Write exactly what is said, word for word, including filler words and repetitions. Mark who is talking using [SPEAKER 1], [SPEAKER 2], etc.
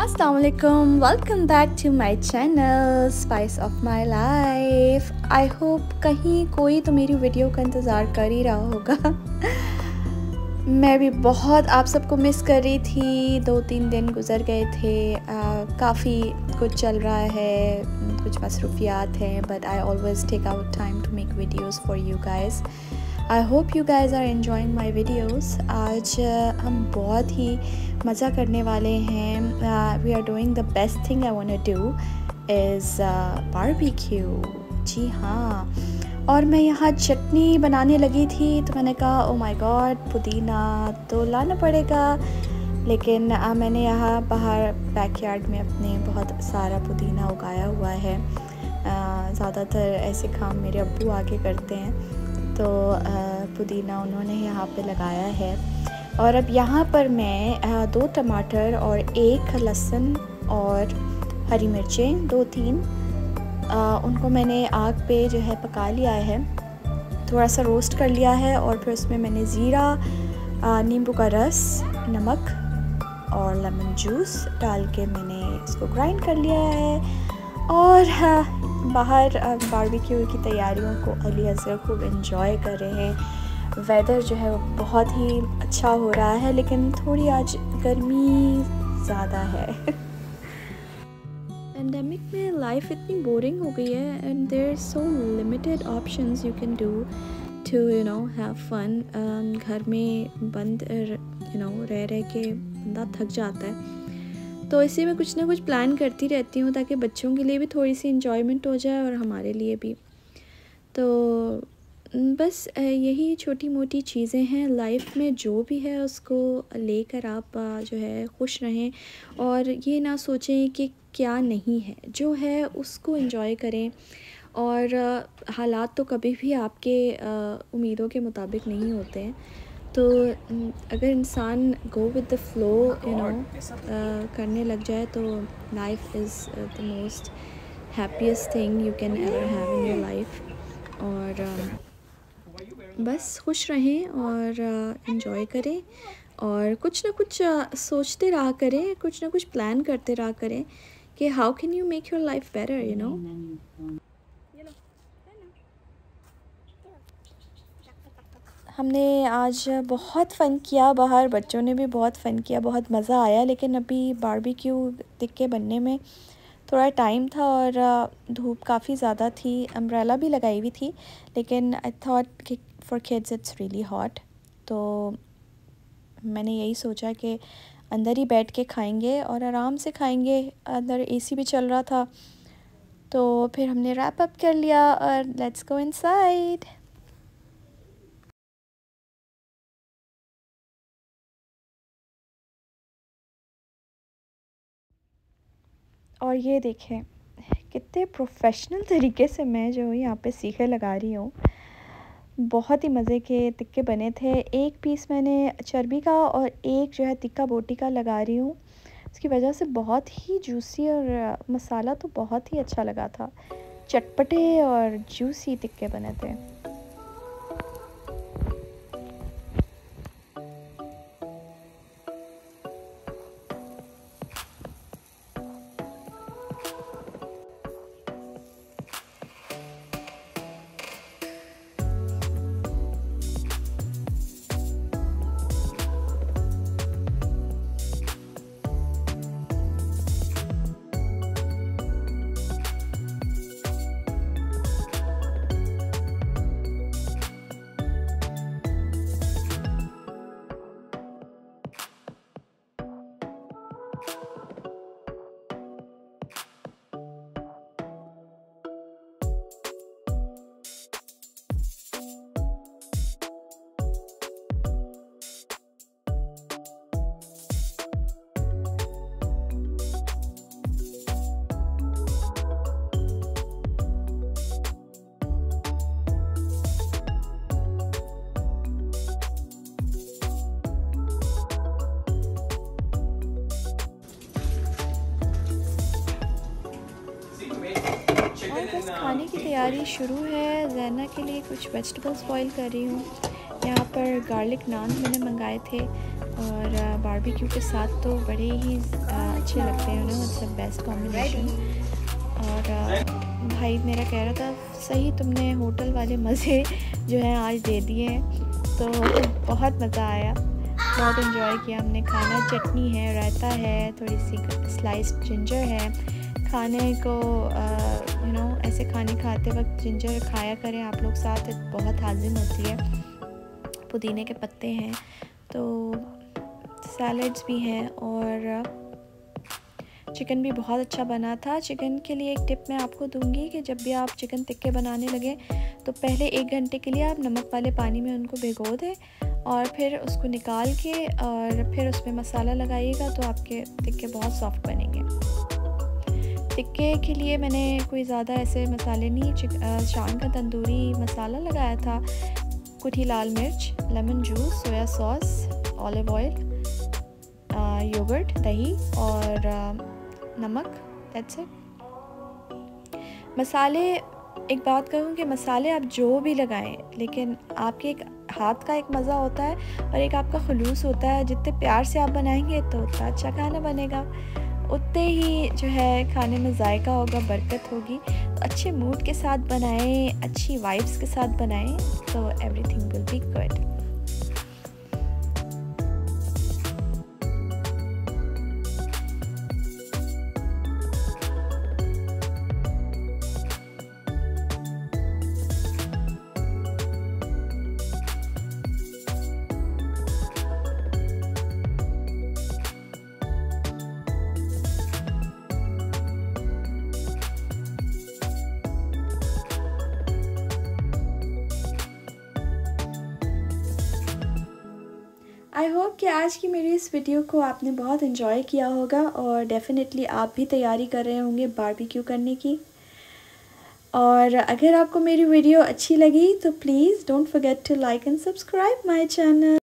[SPEAKER 1] अस्सलाम वालेकुम, welcome back to my channel spice of my life. I hope कहीं कोई तो मेरी वीडियो का इंतज़ार कर ही रहा होगा। मैं भी बहुत आप सबको मिस कर रही थी। दो तीन दिन गुज़र गए थे, काफ़ी कुछ चल रहा है, कुछ मसरूफियात हैं, but I always take out time to make videos for you guys. I hope you guys are enjoying my videos. आज uh, हम बहुत ही मज़ा करने वाले हैं। We are doing the best thing I want to do is barbecue. जी हाँ, और मैं यहाँ चटनी बनाने लगी थी तो मैंने कहा ओ माय गॉड, पुदीना तो लाना पड़ेगा। लेकिन uh, मैंने यहाँ बाहर बैकयार्ड में अपने बहुत सारा पुदीना उगाया हुआ है। uh, ज़्यादातर ऐसे काम मेरे अब्बू आके करते हैं, तो पुदीना उन्होंने यहाँ पे लगाया है। और अब यहाँ पर मैं दो टमाटर और एक लहसुन और हरी मिर्चें दो तीन उनको मैंने आग पे जो है पका लिया है, थोड़ा सा रोस्ट कर लिया है। और फिर उसमें मैंने ज़ीरा, नींबू का रस, नमक और लेमन जूस डाल के मैंने इसको ग्राइंड कर लिया है। और हाँ, बाहर बारबेक्यू की तैयारियों को अली असगर खूब एंजॉय कर रहे हैं। वेदर जो है वो बहुत ही अच्छा हो रहा है, लेकिन थोड़ी आज गर्मी ज़्यादा है। पेंडेमिक में लाइफ इतनी बोरिंग हो गई है and there are so limited options you can do to you know have fun. घर में बंद यू नो रह रह के बंदा थक जाता है, तो इसी में कुछ ना कुछ प्लान करती रहती हूँ ताकि बच्चों के लिए भी थोड़ी सी इंजॉयमेंट हो जाए और हमारे लिए भी। तो बस यही छोटी मोटी चीज़ें हैं लाइफ में, जो भी है उसको लेकर आप जो है खुश रहें और ये ना सोचें कि क्या नहीं है, जो है उसको एंजॉय करें। और हालात तो कभी भी आपके उम्मीदों के मुताबिक नहीं होते हैं, तो अगर इंसान go with the flow you know करने लग जाए तो life is the most happiest thing you can ever have in your life. और uh, बस खुश रहें और इन्जॉय uh, करें और कुछ ना कुछ uh, सोचते रहा करें, कुछ ना कुछ प्लान करते रहा करें कि how can you make your life better you know. हमने आज बहुत फ़न किया बाहर, बच्चों ने भी बहुत फ़न किया, बहुत मज़ा आया। लेकिन अभी बारबेक्यू टिक्के बनने में थोड़ा टाइम था और धूप काफ़ी ज़्यादा थी। अम्ब्रेला भी लगाई हुई थी, लेकिन आई थॉट कि for kids it's really hot, तो मैंने यही सोचा कि अंदर ही बैठ के खाएंगे और आराम से खाएंगे। अंदर एसी भी चल रहा था, तो फिर हमने रैप अप कर लिया और लेट्स गो इनसाइड। और ये देखें कितने प्रोफेशनल तरीके से मैं जो यहाँ पे सीखे लगा रही हूँ। बहुत ही मज़े के टिक्के बने थे। एक पीस मैंने चर्बी का और एक जो है तिक्का बोटी का लगा रही हूँ, उसकी वजह से बहुत ही जूसी और मसाला तो बहुत ही अच्छा लगा था। चटपटे और जूसी टिक्के बने थे। बस खाने की तैयारी शुरू है। ज़ैना के लिए कुछ वेजिटेबल्स बॉईल कर रही हूँ। यहाँ पर गार्लिक नान मैंने मंगाए थे, और बारबेक्यू के साथ तो बड़े ही अच्छे लगते हैं ना, मतलब बेस्ट कॉम्बिनेशन। और भाई मेरा कह रहा था सही तुमने होटल वाले मज़े जो है आज दे दिए हैं, तो बहुत मज़ा आया, बहुत इन्जॉय किया हमने। खाना चटनी है, रायता है, थोड़ी सी स्लाइस्ड जिंजर है। खाने को यू नो ऐसे खाने खाते वक्त जिंजर खाया करें आप लोग साथ, बहुत हाजिम होती है। पुदीने के पत्ते हैं, तो सैलड्स भी हैं और चिकन भी बहुत अच्छा बना था। चिकन के लिए एक टिप मैं आपको दूंगी कि जब भी आप चिकन टिक्के बनाने लगे तो पहले एक घंटे के लिए आप नमक वाले पानी में उनको भिगो दें और फिर उसको निकाल के और फिर उसमें मसाला लगाइएगा, तो आपके टिक्के बहुत सॉफ्ट बनेंगे। टिक्के के लिए मैंने कोई ज़्यादा ऐसे मसाले नहीं, शान का तंदूरी मसाला लगाया था, कुटी लाल मिर्च, lemon juice, soya sauce, olive oil, yogurt, दही और नमक, दैट्स इट। मसाले, एक बात कहूँ कि मसाले आप जो भी लगाएं, लेकिन आपके एक हाथ का एक मज़ा होता है और एक आपका खुलूस होता है। जितने प्यार से आप बनाएंगे तो उतना अच्छा खाना बनेगा, उतने ही जो है खाने में जायका होगा, बरकत होगी। तो अच्छे मूड के साथ बनाएं, अच्छी वाइब्स के साथ बनाएं, तो everything will be good. I hope कि आज की मेरी इस वीडियो को आपने बहुत इन्जॉय किया होगा और डेफ़िनेटली आप भी तैयारी कर रहे होंगे बारबेक्यू करने की। और अगर आपको मेरी वीडियो अच्छी लगी तो please don't forget to like and subscribe my channel.